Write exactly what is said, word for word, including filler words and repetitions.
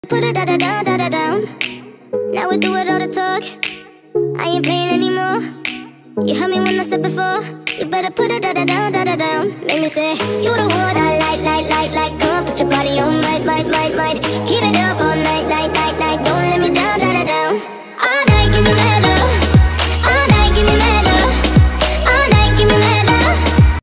Put it da da da da da down. Now we do it all the talk. I ain't playing anymore. You heard me when I said before. You better put it da da da da da down. Make me say you the one I like, like, like, like. Come on, put your body on, might, might, might, might. Keep it up.